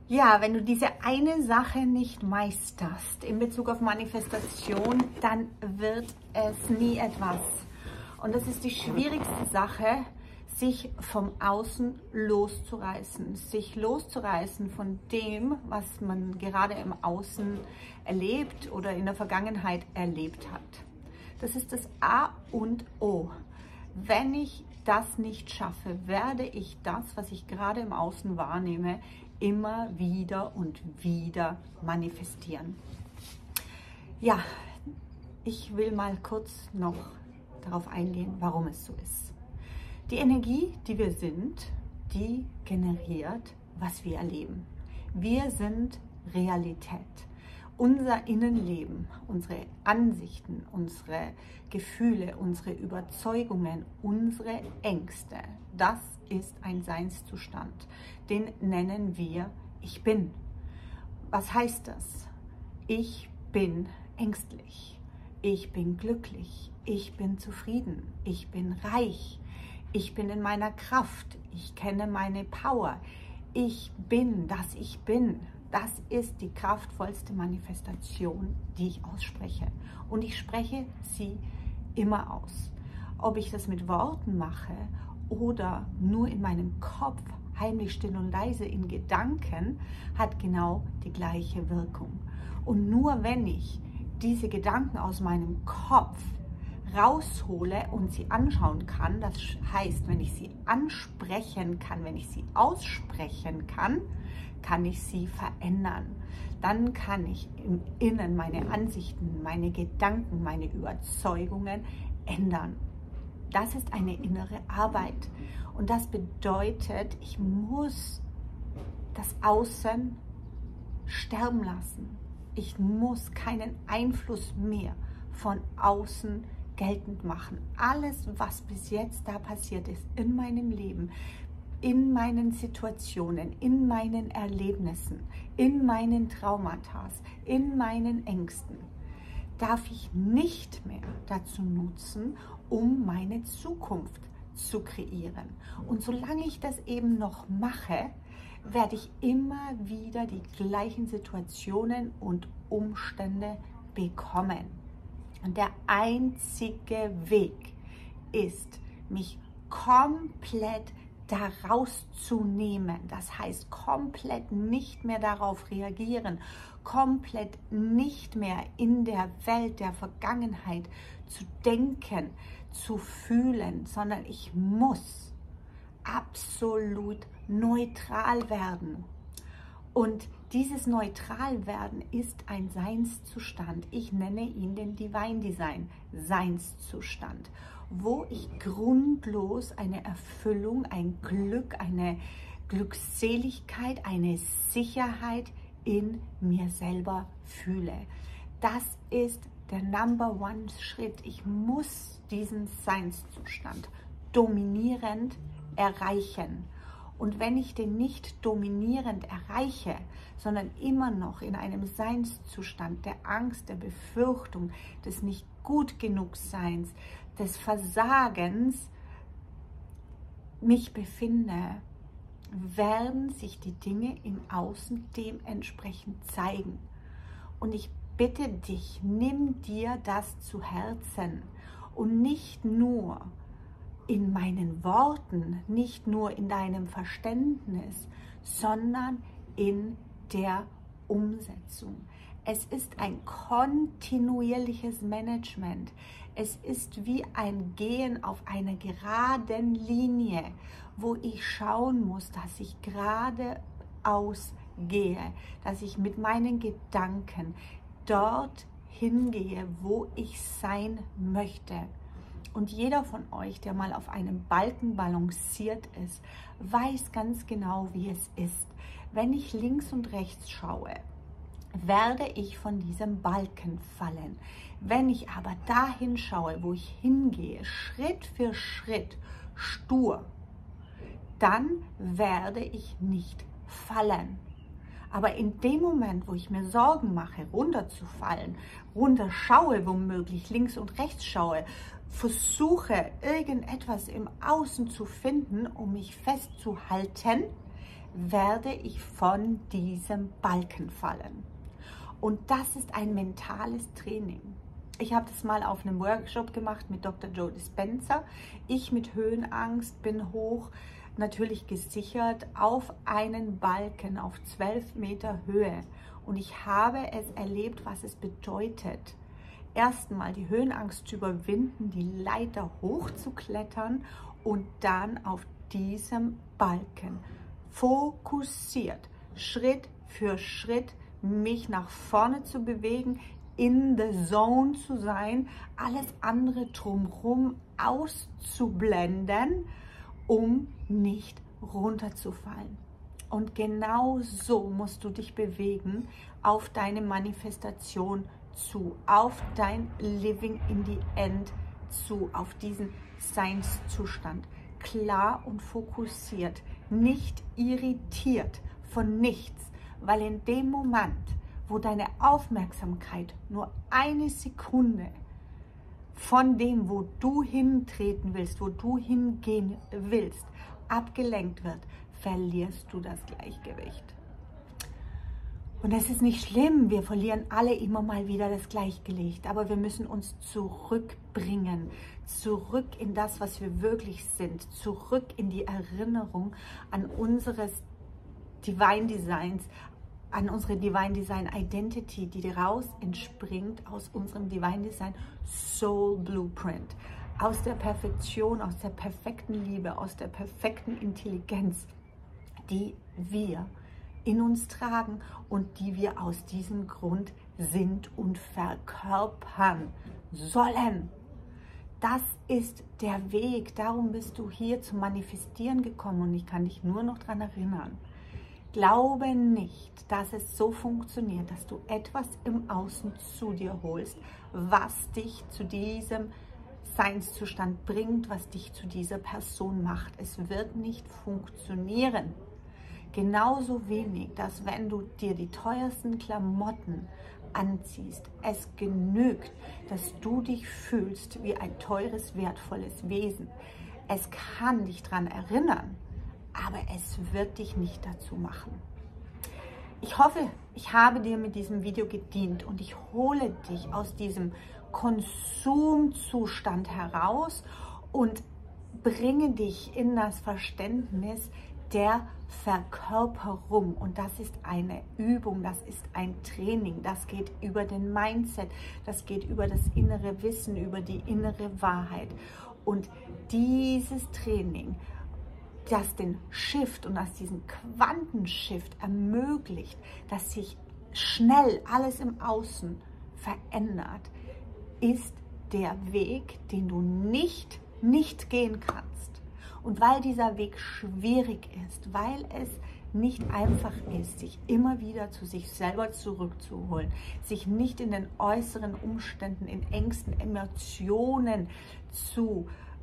Ja, wenn du diese eine Sache nicht meisterst in Bezug auf Manifestation, dann wird es nie etwas. Und das ist die schwierigste Sache, sich vom Außen loszureißen. Sich loszureißen von dem, was man gerade im Außen erlebt oder in der Vergangenheit erlebt hat. Das ist das A und O. Wenn ich das nicht schaffe, werde ich das, was ich gerade im Außen wahrnehme, immer wieder und wieder manifestieren. Ja, ich will mal kurz noch darauf eingehen, warum es so ist. Die Energie, die wir sind, die generiert, was wir erleben. Wir sind Realität. Unser Innenleben, unsere Ansichten, unsere Gefühle, unsere Überzeugungen, unsere Ängste, das ist ein Seinszustand. Den nennen wir Ich Bin. Was heißt das? Ich bin ängstlich. Ich bin glücklich. Ich bin zufrieden. Ich bin reich. Ich bin in meiner Kraft. Ich kenne meine Power. Ich bin, dass ich bin. Das ist die kraftvollste Manifestation, die ich ausspreche. Und ich spreche sie immer aus. Ob ich das mit Worten mache oder nur in meinem Kopf, heimlich, still und leise in Gedanken, hat genau die gleiche Wirkung. Und nur wenn ich diese Gedanken aus meinem Kopf raushole und sie anschauen kann, das heißt, wenn ich sie ansprechen kann, wenn ich sie aussprechen kann, kann ich sie verändern. Dann kann ich im Innen meine Ansichten, meine Gedanken, meine Überzeugungen ändern. Das ist eine innere Arbeit. Und das bedeutet, ich muss das Außen sterben lassen. Ich muss keinen Einfluss mehr von außen geltend machen. Alles, was bis jetzt da passiert ist in meinem Leben, in meinen Situationen, in meinen Erlebnissen, in meinen Traumata, in meinen Ängsten, darf ich nicht mehr dazu nutzen, um meine Zukunft zu kreieren. Und solange ich das eben noch mache, werde ich immer wieder die gleichen Situationen und Umstände bekommen. Und der einzige Weg ist, mich komplett da rauszunehmen. Das heißt, komplett nicht mehr darauf reagieren, komplett nicht mehr in der Welt der Vergangenheit zu denken, zu fühlen, sondern ich muss absolut neutral werden. Und dieses Neutralwerden ist ein Seinszustand. Ich nenne ihn den Divine Design Seinszustand, wo ich grundlos eine Erfüllung, ein Glück, eine Glückseligkeit, eine Sicherheit in mir selber fühle. Das ist der Number-One-Schritt. Ich muss diesen Seinszustand dominierend erreichen. Und wenn ich den nicht dominierend erreiche, sondern immer noch in einem Seinszustand der Angst, der Befürchtung, des nicht gut genug Seins, des Versagens mich befinde, werden sich die Dinge im Außen dementsprechend zeigen. Und ich bitte dich, nimm dir das zu Herzen und nicht nur in meinen Worten, nicht nur in deinem Verständnis, sondern in der Umsetzung. Es ist ein kontinuierliches Management. Es ist wie ein Gehen auf einer geraden Linie, wo ich schauen muss, dass ich geradeaus gehe, dass ich mit meinen Gedanken dort hingehe, wo ich sein möchte. Und jeder von euch, der mal auf einem Balken balanciert ist, weiß ganz genau, wie es ist. Wenn ich links und rechts schaue, werde ich von diesem Balken fallen. Wenn ich aber dahin schaue, wo ich hingehe, Schritt für Schritt, stur, dann werde ich nicht fallen. Aber in dem Moment, wo ich mir Sorgen mache, runterzufallen, runterschaue, womöglich links und rechts schaue, versuche, irgendetwas im Außen zu finden, um mich festzuhalten, werde ich von diesem Balken fallen. Und das ist ein mentales Training. Ich habe das mal auf einem Workshop gemacht mit Dr. Joe Dispenza. Ich mit Höhenangst bin hoch, natürlich gesichert, auf einen Balken auf 12 Meter Höhe. Und ich habe es erlebt, was es bedeutet, erstmal die Höhenangst zu überwinden, die Leiter hochzuklettern und dann auf diesem Balken fokussiert, Schritt für Schritt, mich nach vorne zu bewegen, in the zone zu sein, alles andere drumherum auszublenden, um nicht runterzufallen. Und genau so musst du dich bewegen auf deine Manifestation zu, auf dein Living in the End zu, auf diesen Seinszustand. Klar und fokussiert, nicht irritiert von nichts, weil in dem Moment, wo deine Aufmerksamkeit nur eine Sekunde von dem, wo du hintreten willst, wo du hingehen willst, abgelenkt wird, verlierst du das Gleichgewicht. Und das ist nicht schlimm, wir verlieren alle immer mal wieder das Gleichgewicht, aber wir müssen uns zurückbringen, zurück in das, was wir wirklich sind, zurück in die Erinnerung an unseres Divine Designs, an unsere Divine Design Identity, die daraus entspringt aus unserem Divine Design Soul Blueprint, aus der Perfektion, aus der perfekten Liebe, aus der perfekten Intelligenz, die wir in uns tragen und die wir aus diesem Grund sind und verkörpern sollen. Das ist der Weg, darum bist du hier zum Manifestieren gekommen und ich kann dich nur noch daran erinnern. Glaube nicht, dass es so funktioniert, dass du etwas im Außen zu dir holst, was dich zu diesem Seinszustand bringt, was dich zu dieser Person macht. Es wird nicht funktionieren. Genauso wenig, dass wenn du dir die teuersten Klamotten anziehst, es genügt, dass du dich fühlst wie ein teures, wertvolles Wesen. Es kann dich daran erinnern, aber es wird dich nicht dazu machen. Ich hoffe, ich habe dir mit diesem Video gedient und ich hole dich aus diesem Konsumzustand heraus und bringe dich in das Verständnis der Verkörperung. Und das ist eine Übung, das ist ein Training, das geht über den Mindset, das geht über das innere Wissen, über die innere Wahrheit. Und dieses Training, das den Shift und das diesen Quantenshift ermöglicht, dass sich schnell alles im Außen verändert, ist der Weg, den du nicht gehen kannst. Und weil dieser Weg schwierig ist, weil es nicht einfach ist, sich immer wieder zu sich selber zurückzuholen, sich nicht in den äußeren Umständen, in Ängsten, Emotionen zu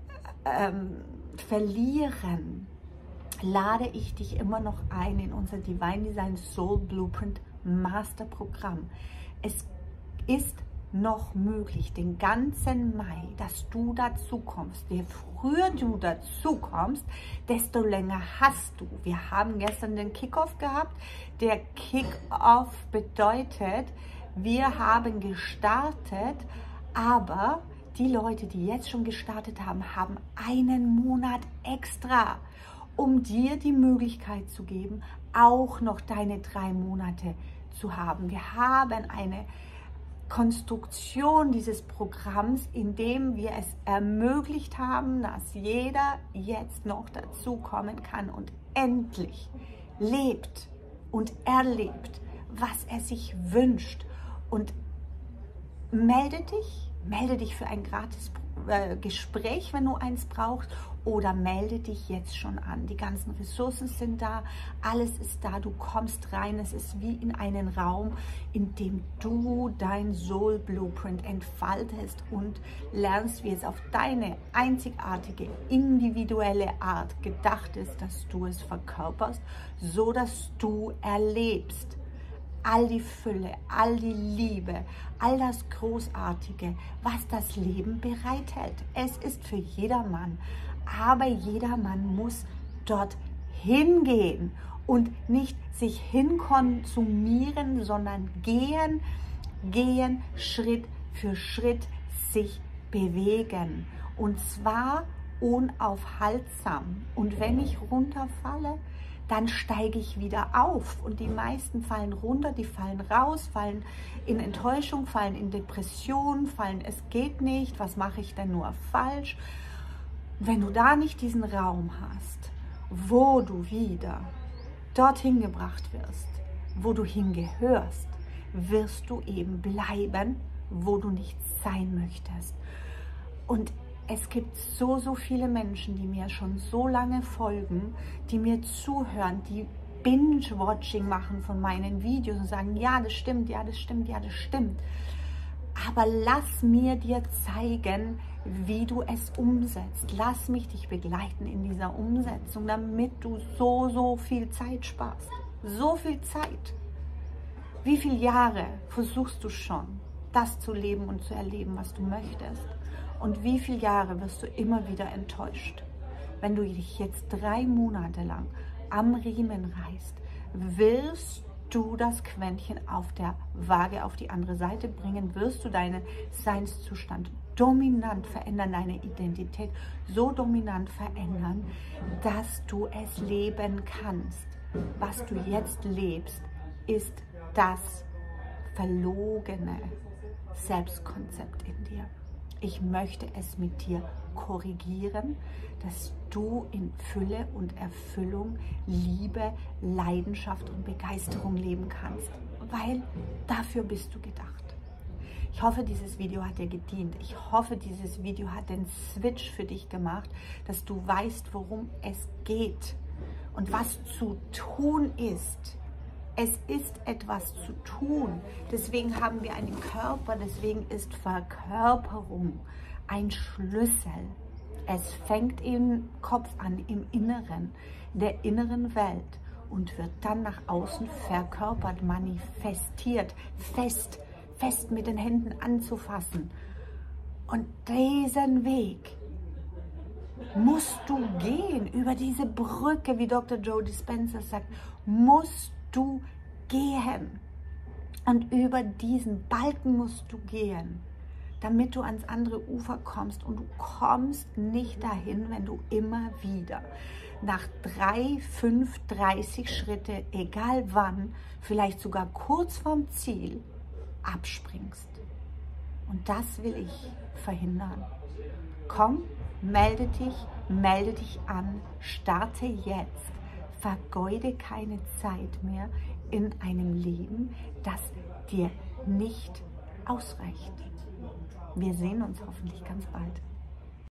verlieren, lade ich dich immer noch ein in unser Divine Design Soul Blueprint Master Programm. Es ist noch möglich, den ganzen Mai, dass du dazu kommst. Je früher du dazu kommst, desto länger hast du. Wir haben gestern den Kickoff gehabt. Der Kickoff bedeutet, wir haben gestartet, aber die Leute, die jetzt schon gestartet haben, haben einen Monat extra, um dir die Möglichkeit zu geben, auch noch deine 3 Monate zu haben. Wir haben eine Konstruktion dieses Programms, in dem wir es ermöglicht haben, dass jeder jetzt noch dazu kommen kann und endlich lebt und erlebt, was er sich wünscht. Und melde dich für ein gratis Gespräch, wenn du eins brauchst, oder melde dich jetzt schon an. Die ganzen Ressourcen sind da, alles ist da, du kommst rein, es ist wie in einen Raum, in dem du dein Soul Blueprint entfaltest und lernst, wie es auf deine einzigartige, individuelle Art gedacht ist, dass du es verkörperst, so dass du erlebst all die Fülle, all die Liebe, all das Großartige, was das Leben bereithält. Es ist für jedermann, aber jedermann muss dort hingehen. und nicht sich hinkonsumieren, sondern gehen, Schritt für Schritt sich bewegen und zwar unaufhaltsam. Und wenn ich runterfalle, dann steige ich wieder auf und die meisten fallen runter, die fallen raus, fallen in Enttäuschung, fallen in Depression, fallen, es geht nicht, was mache ich denn nur falsch? Wenn du da nicht diesen Raum hast, wo du wieder dorthin gebracht wirst, wo du hingehörst, wirst du eben bleiben, wo du nicht sein möchtest. Und es gibt so viele Menschen, die mir schon so lange folgen, die mir zuhören, die Binge-Watching machen von meinen Videos und sagen, ja, das stimmt, ja, das stimmt, ja, das stimmt. Aber lass mir dir zeigen, wie du es umsetzt. Lass mich dich begleiten in dieser Umsetzung, damit du so viel Zeit sparst. So viel Zeit. Wie viele Jahre versuchst du schon, das zu leben und zu erleben, was du möchtest? Und wie viele Jahre wirst du immer wieder enttäuscht? Wenn du dich jetzt 3 Monate lang am Riemen reißt, wirst du das Quäntchen auf der Waage auf die andere Seite bringen, wirst du deinen Seinszustand dominant verändern, deine Identität so dominant verändern, dass du es leben kannst. Was du jetzt lebst, ist das verlogene Selbstkonzept in dir. Ich möchte es mit dir korrigieren, dass du in Fülle und Erfüllung, Liebe, Leidenschaft und Begeisterung leben kannst, weil dafür bist du gedacht. Ich hoffe, dieses Video hat dir gedient. Ich hoffe, dieses Video hat den Switch für dich gemacht, dass du weißt, worum es geht und was zu tun ist. Es ist etwas zu tun. Deswegen haben wir einen Körper, deswegen ist Verkörperung ein Schlüssel. Es fängt im Kopf an, im Inneren, der inneren Welt und wird dann nach außen verkörpert, manifestiert, fest mit den Händen anzufassen. Und diesen Weg musst du gehen, über diese Brücke, wie Dr. Joe Dispenza sagt, musst du gehen. Und über diesen Balken musst du gehen, damit du ans andere Ufer kommst. Und du kommst nicht dahin, wenn du immer wieder nach 3, 5, 30 Schritte, egal wann, vielleicht sogar kurz vorm Ziel, abspringst. Und das will ich verhindern. Komm, melde dich an, starte jetzt. Vergeude keine Zeit mehr in einem Leben, das dir nicht ausreicht. Wir sehen uns hoffentlich ganz bald.